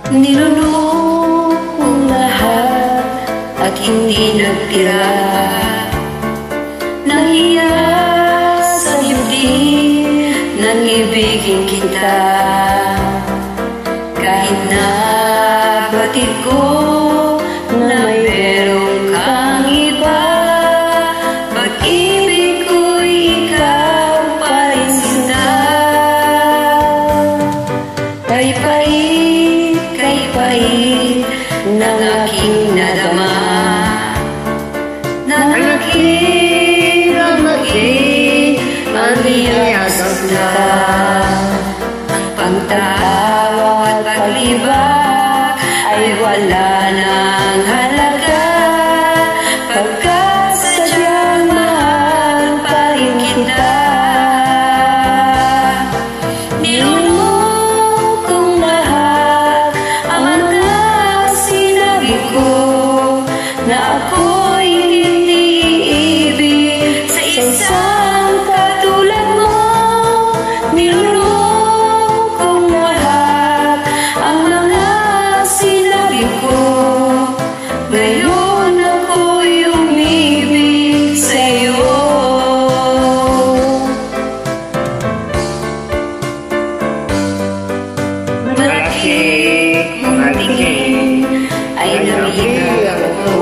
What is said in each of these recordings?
Nilunok kong lahat at hindi nagtira. Nahiya sa dibdib nang ibigin kita. Kahit na batid ko na mayroong kang iba, pag-ibig ko'y ikaw pa rin sinta. Kay pait ng aking nadama, ng aking manliyasap na. Ang pagtawa at paglibak ay wala nang halaga, pagkat sadyang mahal pa rin kita. Nilunok kong lahat ang mga sinabi ko, na ako'y hindi iibig sa isang katulad mo. Nilunok kong lahat ang mga sinabi ko, ngayon ako'y umibig sa'yo. Malakit mong tingin ay nabigyan ko,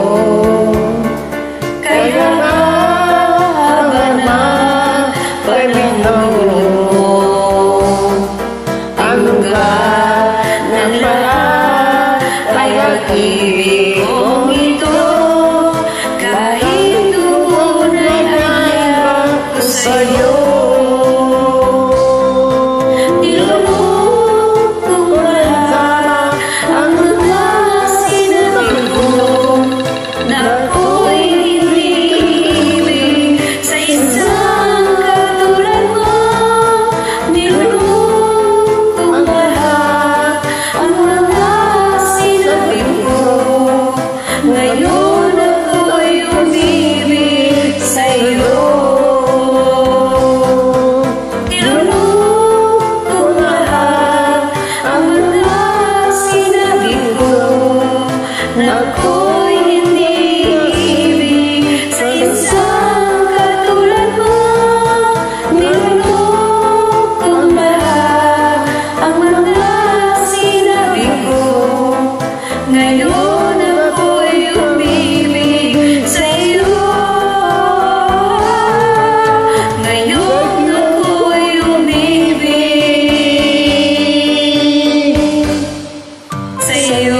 kaya haba na panahon mo. Ang lugar ng lahat ay pag-ibig kong ito, kahit doon ay naiyak ko sa'yo. Nilunok kong lahat ang mga sinabi ko, na ako'y hindi iibig sa isang katulad mo. Nilunok kong lahat ang mga sinabi ko, ngayon ako'y umibig sa'yo. Nilunok kong lahat ang mga sinabi ko, na ako'y hindi iibig sa isang katulad mo. Nilunok kong lahat ang mga sinabi ko, ngayon ako'y umibig sa'yo. Ngayon ako'y umibig sa'yo.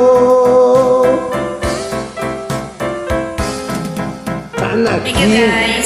Thank you guys.